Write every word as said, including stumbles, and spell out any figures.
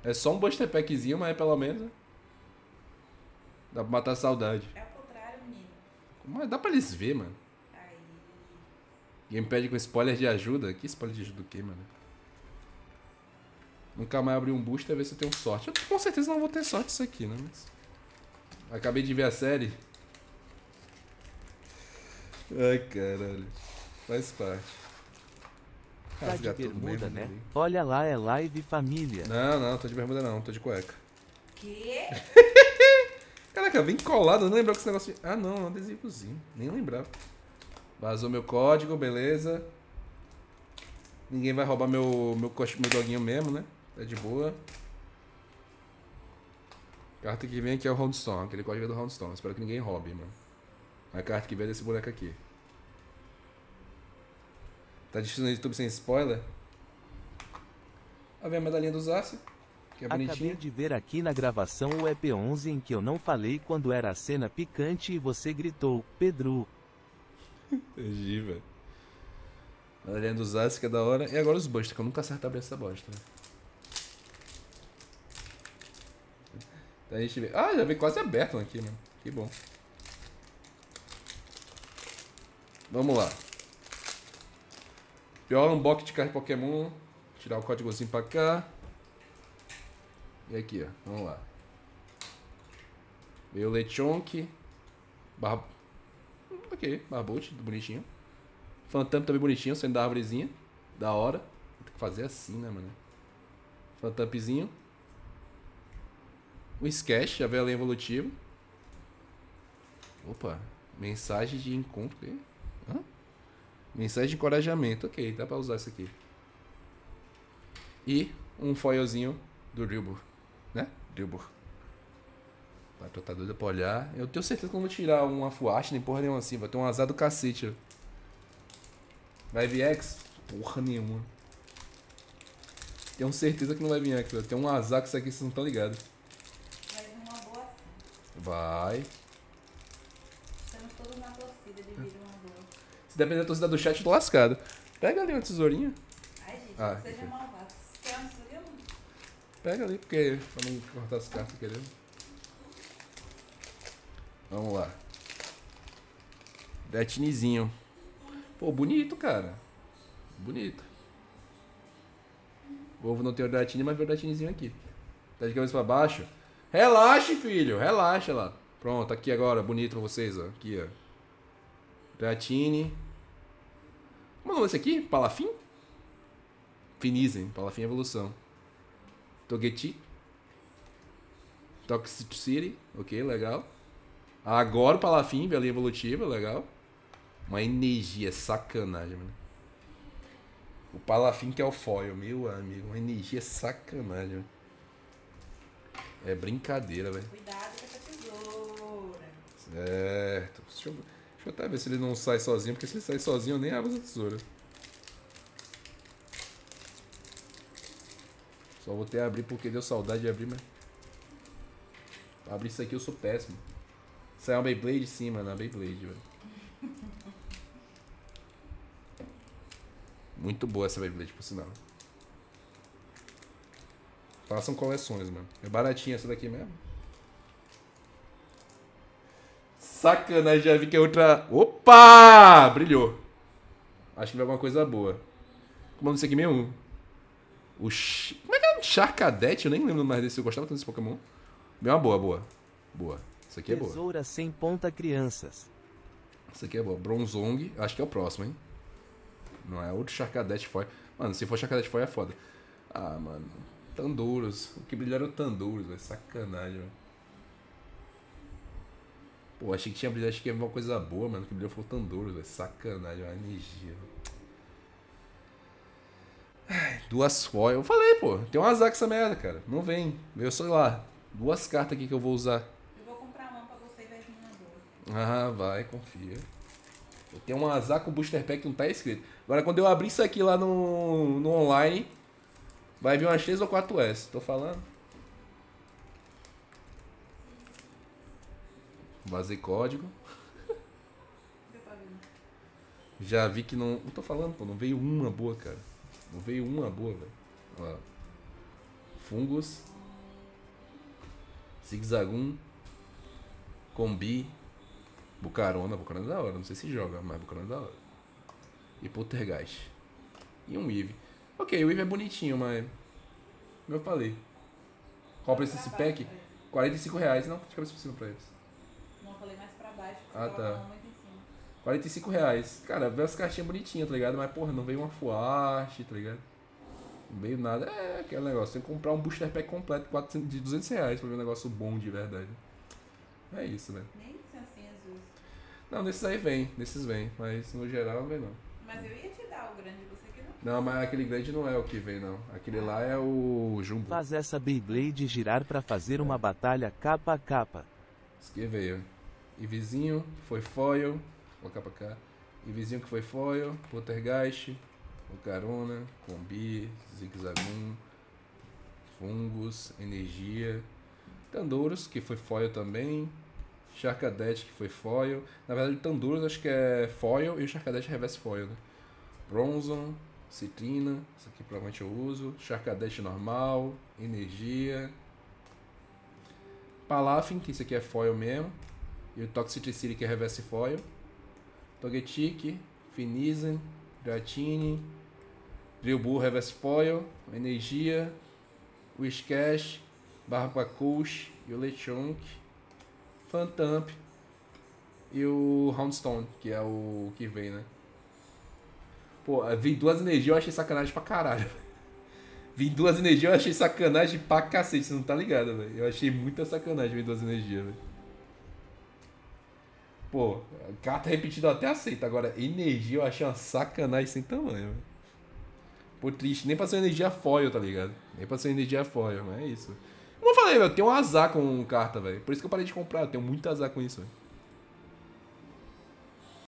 É só um Buster Packzinho, mas pelo menos dá pra matar a saudade. É o contrário, menino. Mas dá pra eles ver, mano. Aí. Gamepad com spoiler de ajuda? Que spoiler de ajuda do quê, mano? Nunca mais abri um booster e ver se eu tenho sorte. Eu com certeza não vou ter sorte isso aqui, né? Mas... acabei de ver a série. Ai, caralho. Faz parte. Tá de Rasgar tudo bermuda, mesmo, né? né? Olha lá, é live família. Não, não, tô de bermuda não, tô de cueca. Quê? Caraca, vem colado, eu não lembrava que esse negócio de... ah, não, é um adesivozinho. Nem lembrava. Vazou meu código, beleza. Ninguém vai roubar meu, meu, cox- meu doguinho mesmo, né? Tá de boa. Carta que vem aqui é o Roundstone, aquele código é do Roundstone. Espero que ninguém roube, mano. A carta que vem é desse boneco aqui. Tá assistindo no YouTube sem spoiler? Ah, vem a medalhinha do Zassi, que é Acabei bonitinha. de ver aqui na gravação o E P onze em que eu não falei quando era a cena picante e você gritou, Pedro. Entendi, velho. Medalhinha do Zassi, que é da hora. E agora os busters, que eu nunca acerto abrir essa bosta, né? Então a gente vê... ah, já veio quase aberto aqui, mano. Que bom. Vamos lá. Pior unbox de carta de Pokémon. Tirar o códigozinho pra cá. E aqui, ó. Vamos lá. Veio o Lechonk. Barra... ok, Barbote, bonitinho. Phantom também bonitinho, saindo da árvorezinha. Da hora. Tem que fazer assim, né, mano? Phantompzinho. O Sketch, já veio além evolutivo. Opa, mensagem de encontro. Hã? Mensagem de encorajamento. Ok, dá pra usar isso aqui. E um foilzinho do Drillbur, né? Drillbur. Tô tá doido pra olhar. Eu tenho certeza que eu não vou tirar uma Fuash nem porra nenhuma assim. Vai ter um azar do cacete. Ó. Vai vir X? Porra nenhuma. Tenho certeza que não vai vir X. Vai ter um azar com isso aqui, vocês não estão ligados. Vai vir uma boa assim. Vai. Estamos todos na torcida de vir uma boa. Se depender da torcida do chat, eu tô lascado. Pega ali uma tesourinha. Ai, gente, Ah, não seja enfim. malvado. Quer uma tesourinha? Pega ali, porque pra não cortar as cartas querendo. Vamos lá. Dratinizinho. Pô, bonito, cara. Bonito. O ovo não tem o Dratini, mas veio o Dratinizinho aqui. Tá de cabeça pra baixo. Relaxe, filho. Relaxa lá. Pronto, aqui agora. Bonito pra vocês, ó. Aqui, ó. Dratini. Como é o nome desse aqui? Palafin? Finizen. Palafin Evolução. Togetic. Toxicity. Ok, legal. Agora o Palafin, veio a linha evolutiva, legal. Uma energia, sacanagem, mano. O Palafin que é o foil, meu amigo. Uma energia sacanagem, mano. É brincadeira, velho. Cuidado com essa tesoura. Certo. Deixa eu, deixa eu até ver se ele não sai sozinho, porque se ele sair sozinho eu nem abro essa tesoura. Só vou ter a abrir porque deu saudade de abrir, mas... pra abrir isso aqui eu sou péssimo. Saiu uma Beyblade? Sim, mano, a Beyblade, velho. Muito boa essa Beyblade, por sinal. Façam coleções, mano. É baratinha essa daqui mesmo. Sacanagem, já vi que é outra... Opa! Brilhou. Acho que vai alguma coisa boa. Como é o nome desse aqui mesmo? O... Ch... Como é que é? Charcadet? Eu nem lembro mais desse. Eu gostava tanto desse Pokémon. Bem uma boa, boa. Boa. Isso aqui é boa. Tesoura sem ponta crianças. Isso aqui é boa. Bronzong. Acho que é o próximo, hein? Não é outro Charcadet Foil. Mano, se for Charcadet Foil é foda. Ah, mano. Tanduros. O que brilharam Tanduros, velho. Sacanagem, velho. Pô, achei que tinha brilhado. Achei que ia uma coisa boa, mano. O que brilhou foi o Tanduros, velho. Sacanagem, uma energia. Ai, duas foil. Eu falei, pô. Tem um azar com essa merda, cara. Não vem. Veio, sei lá. Duas cartas aqui que eu vou usar. Eu vou comprar uma pra você e vai vir uma boa. Ah, vai, confia. Eu tenho um azar com o Booster Pack que não tá escrito. Agora, quando eu abrir isso aqui lá no, no online, vai vir umas três ou quatro S. Tô falando. Vazei código. Deu pra ver. Já vi que não... Não tô falando, pô. Não veio uma boa, cara. Não veio uma boa, velho. Ó. Fungus. Zigzagoon. Combi. Bucarona. Bucarona é da hora. Não sei se joga, mas Bucarona é da hora. E Poltergeist. E um Weave. Ok, o Weave é bonitinho, mas... Como eu falei. Qual o preço desse pack? quarenta e cinco reais. Não, de cabeça por cima pra eles. Não, eu falei mais pra baixo. Ah, você tá. colocou muito em cima. quarenta e cinco reais. Cara, veio as cartinhas bonitinhas, tá ligado? Mas, porra, não veio uma full art, tá ligado? Não veio nada. É aquele negócio. Tem que comprar um booster pack completo quatrocentos de duzentos reais pra ver um negócio bom de verdade. É isso, né? Nem assim azul. Não, nesses aí vem. Nesses vem. Mas no geral não vem, não. Mas eu ia te dar o grande, você que não. Não, mas aquele grande não é o que vem, não. Aquele lá é o Jumbo. Faz essa Beyblade girar pra fazer uma batalha capa a capa. Esse que veio. E vizinho, foi foil. Vou colocar pra cá. E vizinho que foi foil. Poltergeist. Carona. Combi. Zigzagoon. Fungus. Energia. Tanduros, que foi foil também. Sharkadet, que foi foil. Na verdade, o Tanduros acho que é foil e o Sharkadet é reverse foil, né? Bronzon. Citrina. Isso aqui provavelmente eu uso. Sharkadet normal. Energia. Palafin, que isso aqui é foil mesmo. E o Toxicity, que é reverse foil. Togetic, Finizen, Dratini, Drillbull reverse foil, Energia, Whiscash, Barbacush e o Lechonk, Phantamp e o Houndstone, que é o que vem, né? Pô, vi duas energias, eu achei sacanagem pra caralho. Vi duas energias, eu achei sacanagem pra cacete, você não tá ligado, velho. Eu achei muita sacanagem ver duas energias, velho. Pô, carta repetida eu até aceita. Agora, energia eu achei uma sacanagem sem tamanho, velho. Pô, triste. Nem pra ser energia foil, tá ligado? Nem pra ser energia foil, mas é isso. Como eu falei, velho, eu tenho um azar com carta, velho. Por isso que eu parei de comprar. Eu tenho muito azar com isso, velho.